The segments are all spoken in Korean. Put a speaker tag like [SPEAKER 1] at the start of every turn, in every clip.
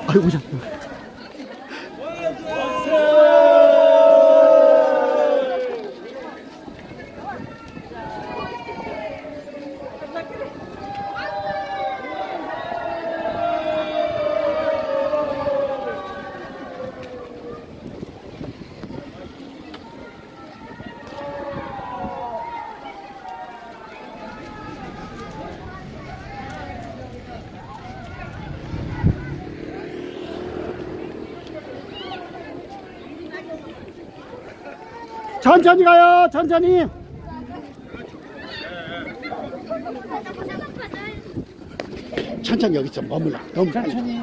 [SPEAKER 1] 아이고, 잠깐. 천천히 가요, 천천히. 천천히 여기서 머물러. 너무 천천히.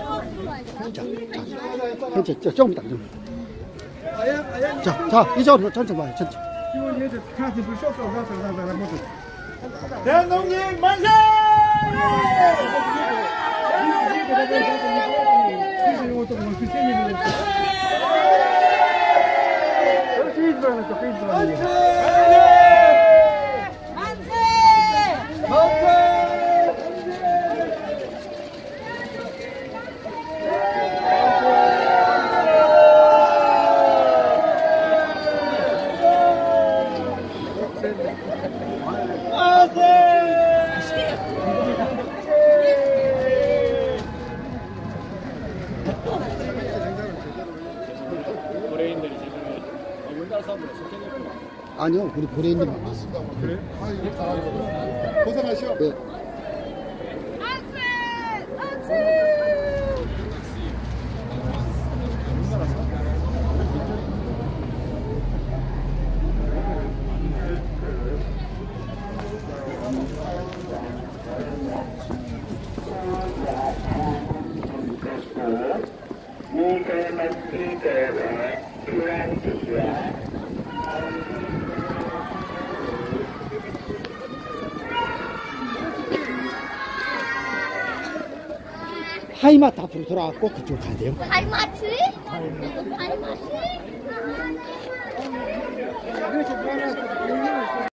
[SPEAKER 1] 천천히, 조금 이따. 자, 이쪽으로 천천히 와요, 천천히.
[SPEAKER 2] 대한농님 만세!
[SPEAKER 1] 아니요, 우리 고래인들 만났습니다.
[SPEAKER 2] 그래? 아, 이거 잘하고 고생하시오.
[SPEAKER 1] 네. 하이마트 앞으로 돌아갔고 그쪽 가야 돼요.
[SPEAKER 3] 하이마트? 하이마트?